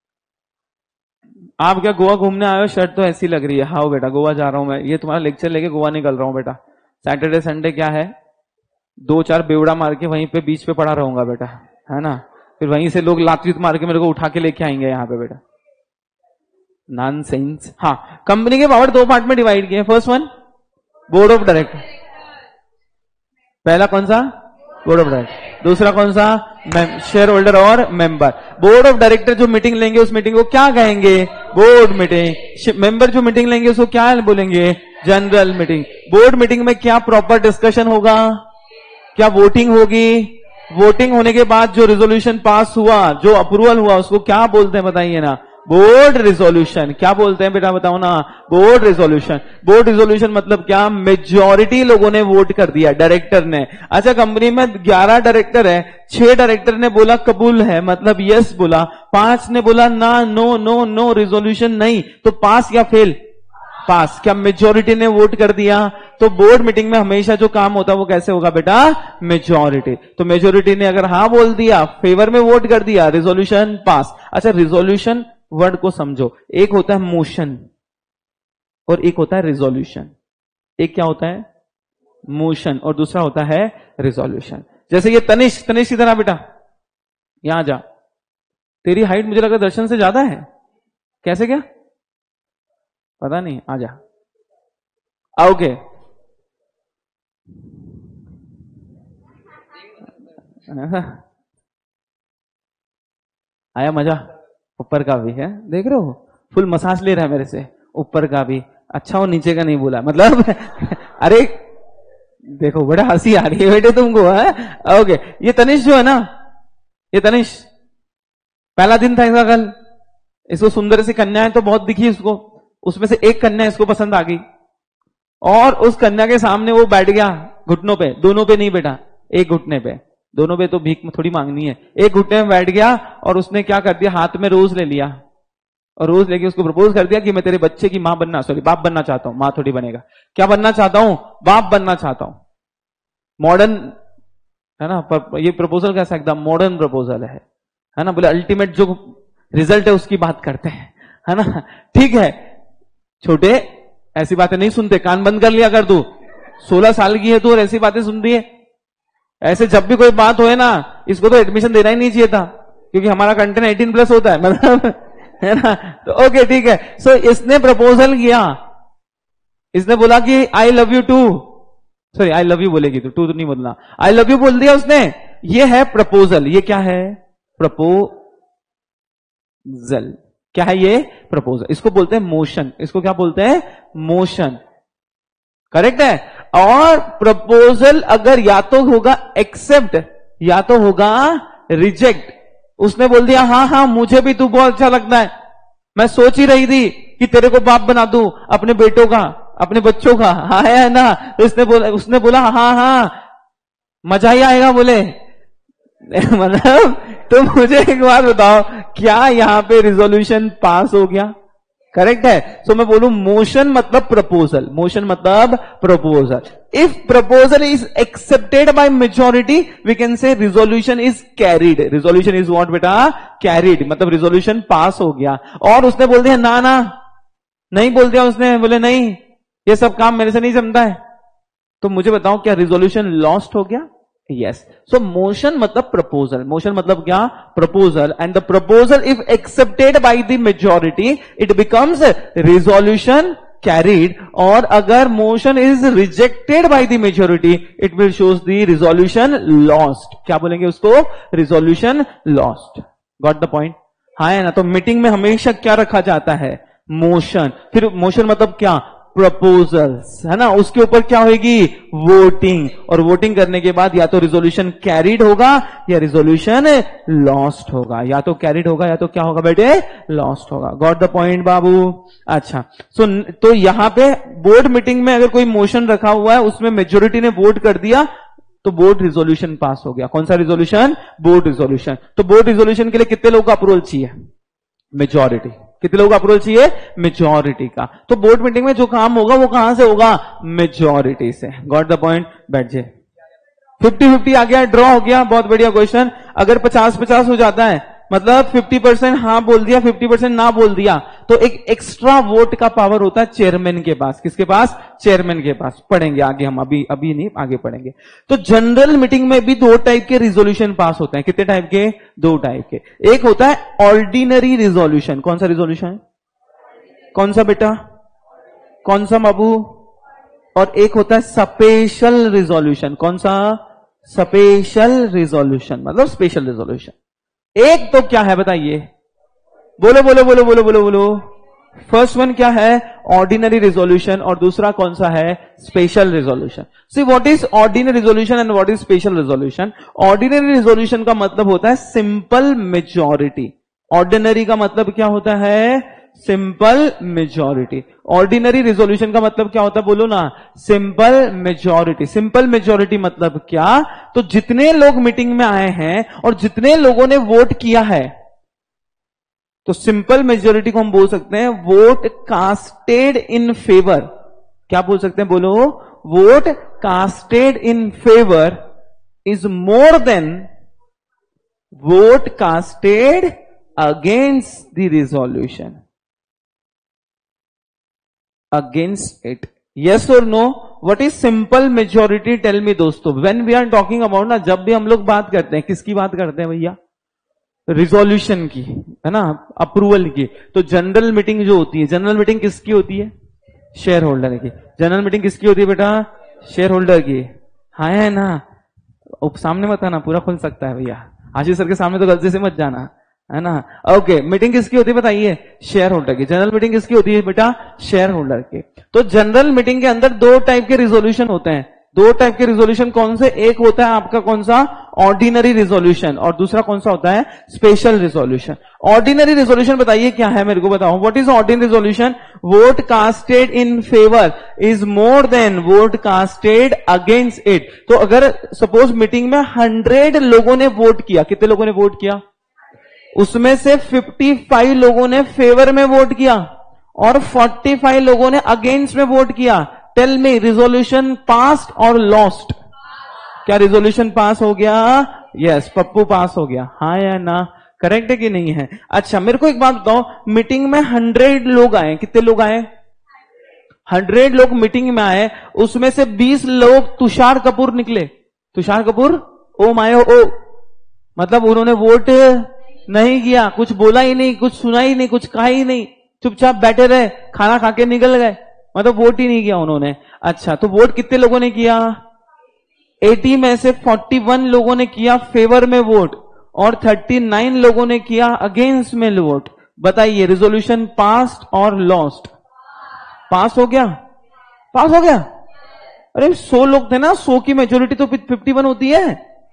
आप क्या गोवा घूमने आए हो, शर्ट तो ऐसी लग रही है। हाँ बेटा गोवा जा रहा हूं मैं, ये तुम्हारा लेक्चर लेके गोवा निकल रहा हूं बेटा। सैटरडे संडे क्या है, दो चार बेवड़ा मार के वहीं पे बीच पे पड़ा रहूंगा बेटा, है ना, फिर वहीं से लोग लात मार के मेरे को उठा के लेके आएंगे यहाँ पे बेटा, नॉनसेंस। हाँ, कंपनी के पावर दो पार्ट में डिवाइड किए। First one board of director, पहला कौन सा, बोर्ड ऑफ डायरेक्टर। दूसरा कौन सा, शेयर होल्डर और मेंबर। बोर्ड ऑफ डायरेक्टर जो मीटिंग लेंगे उस मीटिंग को क्या कहेंगे, बोर्ड मीटिंग। मेंबर जो मीटिंग लेंगे उसको क्या बोलेंगे, जनरल मीटिंग। बोर्ड मीटिंग में क्या प्रॉपर डिस्कशन होगा, क्या वोटिंग होगी, वोटिंग होने के बाद जो रिजोल्यूशन पास हुआ, जो अप्रूवल हुआ, उसको क्या बोलते हैं बताइए ना, बोर्ड रिजोल्यूशन। क्या बोलते हैं बेटा बताओ ना, बोर्ड रिजोल्यूशन। बोर्ड रिजोल्यूशन मतलब क्या, मेजॉरिटी लोगों ने वोट कर दिया, डायरेक्टर ने। अच्छा कंपनी में ग्यारह डायरेक्टर है, छह डायरेक्टर ने बोला कबूल है मतलब यस बोला, पांच ने बोला ना, नो नो नो, रिजोल्यूशन नहीं, तो पास या फेल, पास। क्या मेजॉरिटी ने वोट कर दिया। तो बोर्ड मीटिंग में हमेशा जो काम होता है वो कैसे होगा बेटा, मेजॉरिटी। तो मेजॉरिटी ने अगर हाँ बोल दिया, फेवर में वोट कर दिया, रिजोल्यूशन पास। अच्छा रिजोल्यूशन वर्ड को समझो, एक होता है मोशन और एक होता है रिजोल्यूशन। एक क्या होता है, मोशन, और दूसरा होता है रिजोल्यूशन। जैसे ये तनिष, तनिष इधर आ बेटा, यहां जा। तेरी हाइट मुझे लगा दर्शन से ज्यादा है, कैसे क्या पता नहीं, आ जा। ओके आया मजा, ऊपर का भी है, देख रहे हो फुल मसाज ले रहा है मेरे से, ऊपर का भी अच्छा हो, नीचे का नहीं बोला मतलब अरे देखो बड़ा हंसी आ रही है बेटे तुमको, है ओके। ये तनिष जो है ना, ये तनिष पहला दिन था इसका कल, इसको सुंदर सी कन्या है तो बहुत दिखी इसको, उसमें से एक कन्या इसको पसंद आ गई, और उस कन्या के सामने वो बैठ गया घुटनों पे, दोनों पे नहीं बेटा, एक घुटने पे, दोनों पे तो भीख में थोड़ी मांगनी है, एक घुटने में बैठ गया, और उसने क्या कर दिया, हाथ में रोज ले लिया, और रोज लेके उसको प्रपोज कर दिया कि मैं तेरे बच्चे की मां बनना, सॉरी बाप बनना चाहता हूं, मां थोड़ी बनेगा, क्या बनना चाहता हूं, बाप बनना चाहता हूं। मॉडर्न है ना, पर ये प्रपोजल कैसा एकदम मॉडर्न प्रपोजल है, है ना, बोले अल्टीमेट जो रिजल्ट है उसकी बात करते हैं, है ना, ठीक है। छोटे ऐसी बातें नहीं सुनते, कान बंद कर लिया कर तू। सोलह साल की है तू और ऐसी बातें सुन रही है। ऐसे जब भी कोई बात होए ना, इसको तो एडमिशन देना ही नहीं चाहिए था, क्योंकि हमारा कंटेंट अठारह प्लस होता है, मतलब है ना। तो ओके ठीक है। सो so, इसने प्रपोजल किया, इसने बोला कि I love you too, sorry I love you बोलेगी तो टू तो नहीं बोलना, आई लव यू बोल दिया उसने। ये है प्रपोजल। ये क्या है? प्रपोजल। क्या है ये? प्रपोजल। इसको बोलते हैं मोशन। इसको क्या बोलते हैं? मोशन। करेक्ट है। और प्रपोजल अगर या तो होगा एक्सेप्ट या तो होगा रिजेक्ट। उसने बोल दिया हाँ हाँ मुझे भी तू बहुत अच्छा लगता है, मैं सोच ही रही थी कि तेरे को बाप बना दूं अपने बेटों का, अपने बच्चों का, हाँ है ना। तो उसने बोला उसने बोला हाँ हाँ मजा ही आएगा बोले। मतलब तो मुझे एक बात बताओ, क्या यहां पे रिजोल्यूशन पास हो गया? करेक्ट है। सो so, मैं बोलूं मोशन मतलब प्रपोजल, मोशन मतलब proposal. If proposal is accepted by majority we can say resolution is carried. Resolution is what बेटा? कैरिड, मतलब रिजोल्यूशन पास हो गया। और उसने बोल दिया ना ना, नहीं बोल दिया उसने, बोले नहीं ये सब काम मेरे से नहीं जमता है, तो मुझे बताओ क्या रिजोल्यूशन लॉस्ट हो गया? यस। सो मोशन मतलब प्रपोजल, मोशन मतलब क्या? Proposal. And the proposal if accepted by the majority it becomes resolution carried, और अगर motion is rejected by the majority it will shows the resolution lost. क्या बोलेंगे उसको? Resolution lost. Got the point? हाँ है ना। तो मीटिंग में हमेशा क्या रखा जाता है? मोशन। फिर मोशन मतलब क्या? प्रपोजल्स, है ना। उसके ऊपर क्या होगी? वोटिंग। और वोटिंग करने के बाद या तो रिजोल्यूशन कैरिड होगा या रिजोल्यूशन लॉस्ट होगा। या तो कैरिड होगा या तो क्या होगा बेटे? लॉस्ट होगा। गॉट द पॉइंट बाबू? अच्छा। सो so, तो यहां पे बोर्ड मीटिंग में अगर कोई मोशन रखा हुआ है उसमें मेजोरिटी ने वोट कर दिया तो बोर्ड रिजोल्यूशन पास हो गया। कौन सा रिजोल्यूशन? Board resolution. तो बोर्ड रिजोल्यूशन के लिए कितने लोगों का अप्रूवल चाहिए? मेजॉरिटी। कितने लोगों का अप्रूवल चाहिए? मेजॉरिटी का। तो बोर्ड मीटिंग में जो काम होगा वो कहां से होगा? मेजॉरिटी से। Got the point? बैठ जाए। फिफ्टी फिफ्टी आ गया, ड्रॉ हो गया, बहुत बढ़िया क्वेश्चन। अगर पचास पचास हो जाता है, मतलब फिफ्टी परसेंट हाँ बोल दिया, फिफ्टी परसेंट ना बोल दिया, तो एक एक्स्ट्रा वोट का पावर होता है चेयरमैन के पास। किसके पास? चेयरमैन के पास। पढ़ेंगे आगे हम, अभी अभी नहीं, आगे पढ़ेंगे। तो जनरल मीटिंग में भी दो टाइप के रिजोल्यूशन पास होते हैं। कितने टाइप के? दो टाइप के। एक होता है ऑर्डिनरी रिजोल्यूशन। कौन सा रिजोल्यूशन? कौन सा बेटा? कौन सा बाबू? और एक होता है स्पेशल रिजोल्यूशन। कौन सा? स्पेशल रिजोल्यूशन, मतलब स्पेशल रिजोल्यूशन। एक तो क्या है बताइए? बोलो बोलो बोलो बोलो बोलो बोलो। फर्स्ट वन क्या है? Ordinary resolution. और दूसरा कौन सा है? Special resolution. See what is ordinary resolution and what is special resolution? Ordinary resolution का मतलब होता है सिंपल मेजॉरिटी। ऑर्डिनरी का मतलब क्या होता है? Simple majority. ऑर्डिनरी रिजोल्यूशन का मतलब क्या होता है? बोलो ना। Simple majority. सिंपल मेजॉरिटी मतलब क्या? तो जितने लोग मीटिंग में आए हैं और जितने लोगों ने वोट किया है, तो सिंपल मेजॉरिटी को हम बोल सकते हैं वोट कास्टेड इन फेवर। क्या बोल सकते हैं? बोलो। Vote casted in favour is more than vote casted against the resolution, against it. Yes और no? What is simple majority? Tell me दोस्तों। When we are talking about ना, जब भी हम लोग बात करते हैं, किसकी बात करते हैं भैया? रिजोल्यूशन की, है ना, अप्रूवल की। तो जनरल मीटिंग जो होती है, जनरल मीटिंग किसकी होती है? शेयर होल्डर की। जनरल मीटिंग किसकी होती है बेटा? शेयर होल्डर की। हाँ है ना। सामने मत आना, पूरा खुल सकता है भैया। आशीष सर के सामने तो गलती से मत जाना, है ना। ओके, मीटिंग किसकी होती है बताइए? शेयर होल्डर की। जनरल मीटिंग किसकी होती है बेटा? शेयर होल्डर की। तो जनरल मीटिंग के अंदर दो टाइप के रिजोल्यूशन होते हैं। दो टाइप के रिजोल्यूशन कौन से? एक होता है आपका कौन सा? Ordinary resolution. और दूसरा कौन सा होता है? Special resolution. ऑर्डिनरी रिजोल्यूशन बताइए क्या है, मेरे को बताओ। What is ordinary resolution? Vote casted in favour is more than vote casted against it. तो अगर सपोज मीटिंग में हंड्रेड लोगों ने वोट किया, कितने लोगों ने वोट किया? उसमें से पचपन लोगों ने फेवर में वोट किया और पैंतालीस लोगों ने अगेंस्ट में वोट किया। टेल मी, रिजोल्यूशन पास्ड और लॉस्ट? क्या रिजोल्यूशन पास हो गया? यस yes, पप्पू पास हो गया। हाँ या ना? करेक्ट है कि नहीं है? अच्छा, मेरे को एक बात बताओ, मीटिंग में हंड्रेड लोग आए, कितने लोग आए? हंड्रेड लोग मीटिंग में आए, उसमें से बीस लोग तुषार कपूर निकले। तुषार कपूर ओ मायो ओ, मतलब उन्होंने वोट नहीं किया, कुछ बोला ही नहीं, कुछ सुना ही नहीं, कुछ कहा ही नहीं, चुपचाप बैठे रहे, खाना खा के निकल गए, मतलब वोट ही नहीं किया उन्होंने। अच्छा, तो वोट कितने लोगों ने किया? अस्सी में से इकतालीस लोगों ने किया फेवर में वोट और उनतालीस लोगों ने किया अगेंस्ट में वोट। बताइए रिजोल्यूशन पास और लॉस्ट? पास हो गया, पास हो गया। अरे सौ लोग थे ना, सौ की मेजोरिटी तो इक्यावन होती है।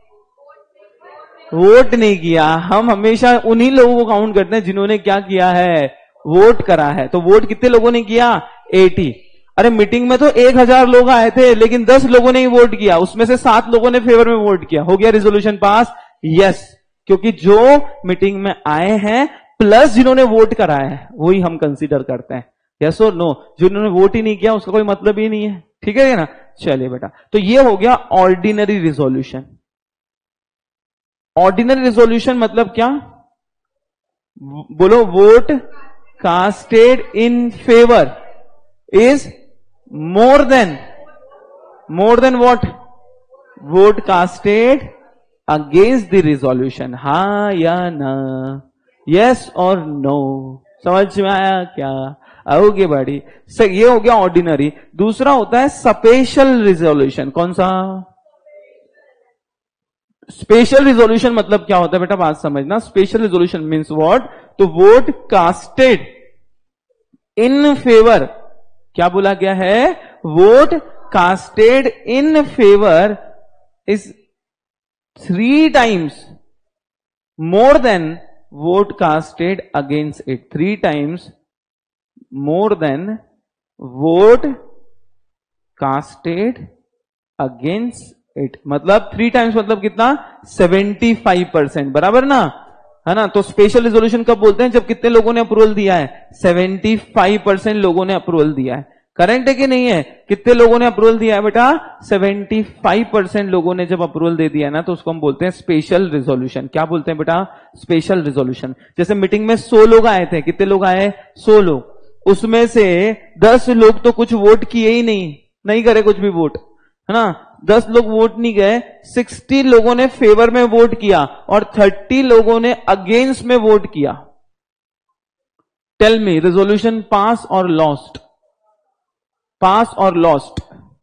वोट नहीं किया। हम हमेशा उन्हीं लोगों को काउंट करते हैं जिन्होंने क्या किया है, वोट करा है। तो वोट कितने लोगों ने किया? अस्सी। अरे मीटिंग में तो एक हजार लोग आए थे, लेकिन दस लोगों ने ही वोट किया, उसमें से सात लोगों ने फेवर में वोट किया। हो गया रिजोल्यूशन पास? यस, क्योंकि जो मीटिंग में आए हैं प्लस जिन्होंने वोट कराया है वही हम कंसीडर करते हैं। यस और नो? जिन्होंने वोट ही नहीं किया उसका कोई मतलब ही नहीं है। ठीक है ना? चलिए बेटा, तो ये हो गया ऑर्डिनरी रिजोल्यूशन। ऑर्डिनरी रिजोल्यूशन मतलब क्या? बोलो, vote casted in favour is more than, more than what? Vote casted against the resolution. हा या ना? यस और नो? समझ में आया क्या? आओगे बड़ी सर, ये हो गया ऑर्डिनरी। दूसरा होता है स्पेशल रिजोल्यूशन। कौन सा? स्पेशल रिजोल्यूशन मतलब क्या होता है बेटा, बात समझना। Special resolution means what? तो वोट कास्टेड इन फेवर, क्या बोला गया है? Vote casted in favour is three times more than vote casted against it. Three times more than vote casted against it. मतलब थ्री टाइम्स मतलब कितना? Seventy five percent, बराबर ना, है ना? तो स्पेशल रिजोल्यूशन कब बोलते हैं? जब कितने लोगों ने अप्रूवल दिया है? सेवेंटी फाइव परसेंट लोगों ने अप्रूवल दिया है। करेंट है कि नहीं है? कितने लोगों ने अप्रूवल दिया है बेटा? सेवेंटी फाइव परसेंट लोगों ने जब अप्रूवल दे दिया ना, तो उसको हम बोलते हैं स्पेशल रिजोल्यूशन। क्या बोलते हैं बेटा? Special resolution. जैसे मीटिंग में सौ लोग आए थे, कितने लोग आए? सौ लोग। उसमें से दस लोग तो कुछ वोट किए ही नहीं, नहीं करे कुछ भी वोट, है ना? दस लोग वोट नहीं गए, साठ लोगों ने फेवर में वोट किया और तीस लोगों ने अगेंस्ट में वोट किया। टेल मी, रिजोल्यूशन पास और लॉस्ट? पास और लॉस्ट?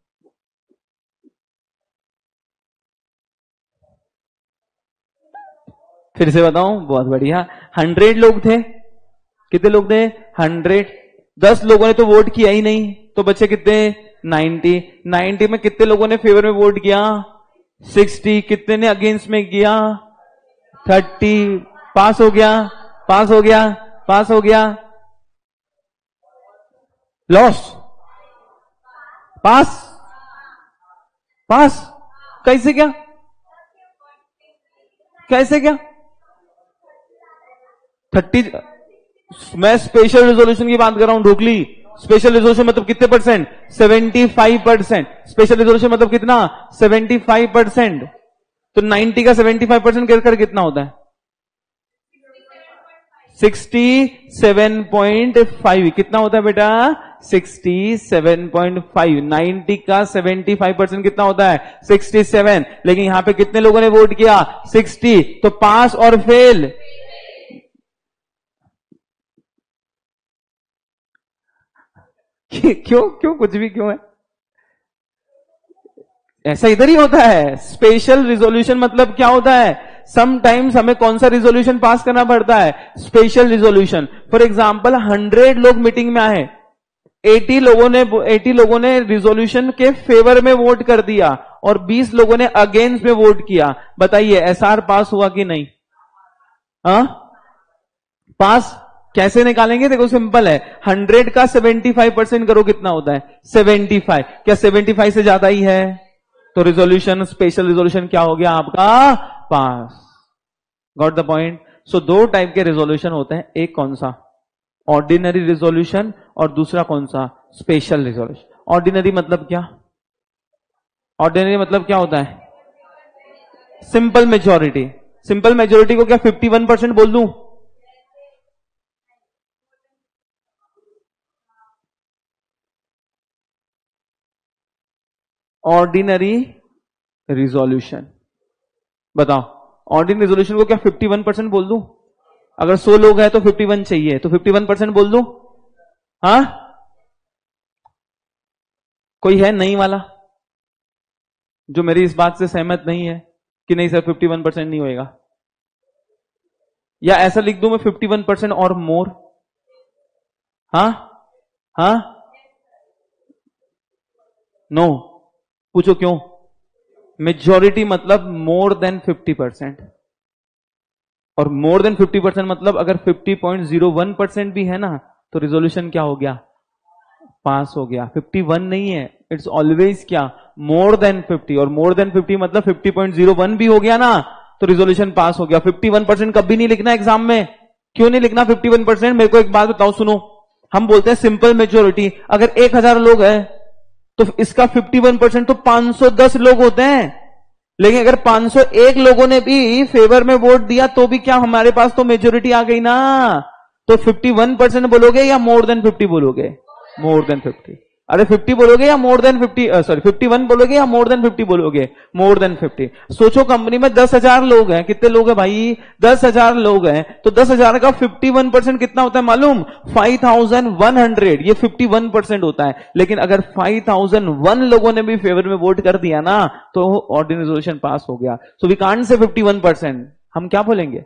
फिर से बताऊं? बहुत बढ़िया। हंड्रेड लोग थे, कितने लोग थे? हंड्रेड। दस लोगों ने तो वोट किया ही नहीं, तो बच्चे कितने? नाइन्टी। नाइन्टी में कितने लोगों ने फेवर में वोट किया? सिक्सटी। कितने ने अगेंस्ट में किया? थर्टी। पास हो गया, पास हो गया, पास हो गया। लॉस? पास? पास? कैसे क्या? कैसे क्या? थर्टी? मैं स्पेशल रिजोल्यूशन की बात कर रहा हूं ढोकली। स्पेशल रिजोल्यूशन मतलब कितने percent? Seventy five percent. Special resolution मतलब कितना? Seventy five percent. तो नाइन्टी का सेवेंटी फाइव परसेंट कर कितना होता है? Sixty seven point five. कितना होता है बेटा? Sixty seven point five. Ninety का सेवेंटी फाइव परसेंट कितना होता है? Sixty seven. लेकिन यहां पे कितने लोगों ने वोट किया? सिक्सटी। तो पास और फेल? क्यों क्यों कुछ भी क्यों है? ऐसा इधर ही होता है। स्पेशल रिजोल्यूशन मतलब क्या होता है? समटाइम्स हमें कौन सा रिजोल्यूशन पास करना पड़ता है? Special resolution. For example hundred लोग मीटिंग में आए, अस्सी लोगों ने अस्सी लोगों ने रिजोल्यूशन के फेवर में वोट कर दिया और बीस लोगों ने अगेंस्ट में वोट किया। बताइए एसआर पास हुआ कि नहीं? हाँ, पास। कैसे निकालेंगे? देखो सिंपल है, हंड्रेड का सेवेंटी फाइव परसेंट करो, कितना होता है? Seventy five. क्या सेवेंटी फाइव से ज्यादा ही है? तो रिजोल्यूशन, स्पेशल रिजोल्यूशन क्या हो गया आपका? Pass. Got the point? So दो टाइप के रिजोल्यूशन होते हैं, एक कौन सा? ऑर्डिनरी रिजोल्यूशन, और दूसरा कौन सा? Special resolution. ऑर्डिनरी मतलब क्या? ऑर्डिनरी मतलब क्या होता है? Simple majority. सिंपल मेजोरिटी को क्या फिफ्टी वन परसेंट बोल दूं? Ordinary resolution. बताओ, ऑर्डिनरी रिजोल्यूशन को क्या इक्यावन परसेंट बोल दूं? अगर सौ लोग हैं तो इक्यावन चाहिए, तो इक्यावन परसेंट बोल दूं? हाँ, कोई है नहीं वाला जो मेरी इस बात से सहमत नहीं है कि नहीं सर इक्यावन परसेंट नहीं होएगा? या ऐसा लिख दूं मैं इक्यावन परसेंट और मोर? हाँ हाँ, नो। पूछो क्यों? मेजॉरिटी मतलब मोर देन फिफ्टी परसेंट, और मोर देन फिफ्टी परसेंट मतलब अगर fifty point zero one percent भी है ना तो रिजोल्यूशन क्या हो गया? पास हो गया। इक्यावन नहीं है, इट्स ऑलवेज क्या? मोर देन फिफ्टी, और मोर देन फिफ्टी मतलब फिफ्टी पॉइंट जीरो वन भी हो गया ना तो रिजोल्यूशन पास हो गया। इक्यावन परसेंट कभी नहीं लिखना एग्जाम में। क्यों नहीं लिखना इक्यावन परसेंट? मेरे को एक बात बताओ, सुनो। हम बोलते हैं सिंपल मेजोरिटी, अगर एक हजार लोग हैं तो इसका इक्यावन परसेंट तो पांच सौ दस लोग होते हैं, लेकिन अगर पांच सौ एक लोगों ने भी फेवर में वोट दिया तो भी क्या हमारे पास तो मेजोरिटी आ गई ना। तो इक्यावन परसेंट बोलोगे या मोर देन फिफ्टी बोलोगे? More than fifty. अरे फिफ्टी बोलोगे या मोर देन फिफ्टी, सॉरी इक्यावन बोलोगे या मोर देन फिफ्टी बोलोगे? More than fifty. सोचो कंपनी में दस हजार लोग हैं, कितने लोग हैं भाई? दस हजार लोग हैं, तो दस हजार का इक्यावन परसेंट कितना होता है मालूम? Five thousand one hundred. ये इक्यावन परसेंट होता है। लेकिन अगर फाइव थाउजेंड वन लोगों ने भी फेवर में वोट कर दिया ना तो ऑर्डिनरी रेजोल्यूशन पास हो गया। सो वी कांट से इक्यावन परसेंट, हम क्या बोलेंगे?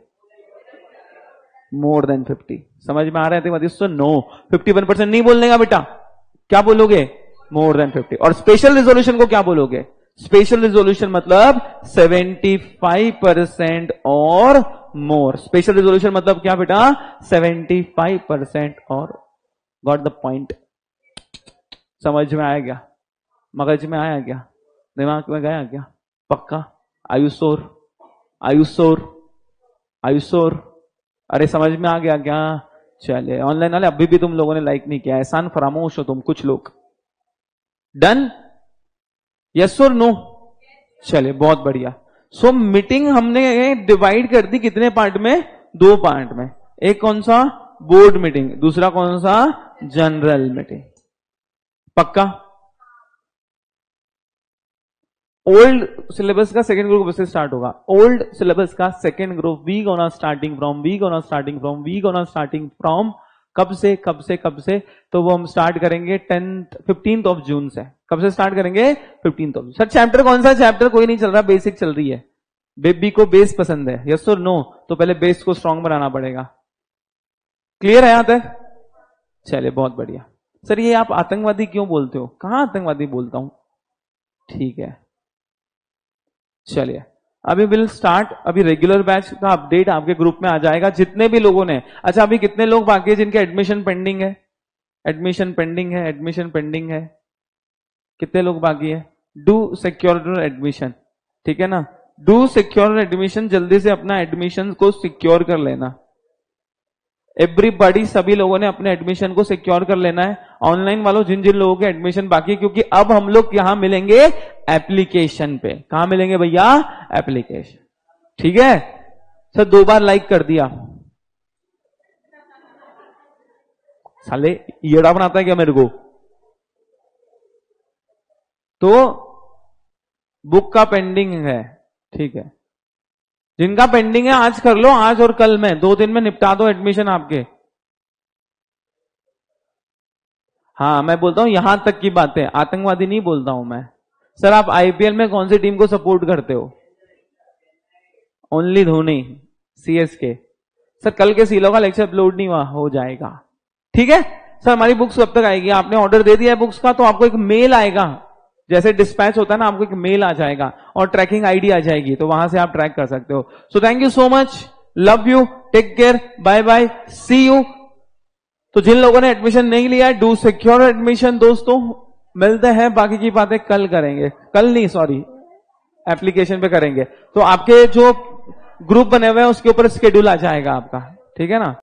More than fifty. समझ में आ रहे थे? नो, इक्यावन परसेंट नहीं बोलने का बेटा, क्या बोलोगे? More than fifty. और स्पेशल रिजोल्यूशन को क्या बोलोगे? स्पेशल रिजोल्यूशन मतलब सेवेंटी फाइव परसेंट और मोर। स्पेशल रिजोल्यूशन मतलब क्या बेटा? सेवेंटी फाइव परसेंट और। Got the point? समझ में आया क्या? मगज में आया क्या? दिमाग में गया क्या? पक्का? आयुषोर आयुषोर आयुषोर अरे समझ में आ गया क्या? चले ऑनलाइन वाले, अभी भी तुम लोगों ने लाइक नहीं किया, एहसान फरामोश हो तुम कुछ लोग। डन? यस और नो? चले बहुत बढ़िया। सो so, मीटिंग हमने डिवाइड कर दी कितने पार्ट में? दो पार्ट में। एक कौन सा? बोर्ड मीटिंग, दूसरा कौन सा? General meeting. पक्का? ओल्ड सिलेबस का सेकंड ग्रुप से स्टार्ट होगा। ओल्ड सिलेबस का second group we gonna starting from we gonna starting from we gonna starting from कब से कब से कब से? तो वो हम स्टार्ट करेंगे टेंथ फिफ्टींथ ऑफ जून से। कब से स्टार्ट करेंगे? Fifteenth of June. Sir chapter कौन सा? चैप्टर कोई नहीं चल रहा, बेसिक चल रही है। बेबी को बेस पसंद है, यस और नो? तो पहले बेस को स्ट्रांग बनाना पड़ेगा। क्लियर है यहां तक? चलिए बहुत बढ़िया। सर ये आप आतंकवादी क्यों बोलते हो? कहां आतंकवादी बोलता हूं? ठीक है चलिए अभी विल स्टार्ट। अभी रेगुलर बैच का अपडेट आपके ग्रुप में आ जाएगा जितने भी लोगों ने। अच्छा अभी कितने लोग बाकी है जिनके एडमिशन पेंडिंग है? एडमिशन पेंडिंग है, एडमिशन पेंडिंग है। कितने लोग बाकी है? डू सिक्योर एडमिशन, ठीक है ना? डू सिक्योर एडमिशन, जल्दी से अपना एडमिशन को सिक्योर कर लेना। एवरीबॉडी, सभी लोगों ने अपने एडमिशन को सिक्योर कर लेना है। ऑनलाइन वालों जिन जिन लोगों के एडमिशन बाकी, क्योंकि अब हम लोग यहां मिलेंगे एप्लीकेशन पे। कहां मिलेंगे भैया? एप्लीकेशन। ठीक है सर, दो बार लाइक कर दिया। साले येड़ा बनाता है क्या मेरे को? तो बुक का पेंडिंग है, ठीक है। जिनका पेंडिंग है आज कर लो, आज और कल में, दो दिन में निपटा दो एडमिशन आपके। हाँ मैं बोलता हूं यहां तक की बातें, आतंकवादी नहीं बोलता हूं मैं। सर आप आईपीएल में कौन सी टीम को सपोर्ट करते हो? Only Dhoni, CSK. सर कल के सीलो का लेक्चर अपलोड नहीं हुआ, हो जाएगा, ठीक है। सर हमारी बुक्स कब तक आएगी? आपने ऑर्डर दे दिया है बुक्स का, तो आपको एक मेल आएगा, जैसे डिस्पैच होता है ना, आपको एक मेल आ जाएगा और ट्रैकिंग आईडी आ जाएगी, तो वहां से आप ट्रैक कर सकते हो। So thank you so much, love you, take care, bye bye, see you. तो जिन लोगों ने एडमिशन नहीं लिया है, डू सिक्योर एडमिशन दोस्तों। मिलते हैं, बाकी की बातें कल करेंगे, कल नहीं सॉरी एप्लीकेशन पे करेंगे। तो आपके जो ग्रुप बने हुए हैं उसके ऊपर शेड्यूल आ जाएगा आपका, ठीक है ना।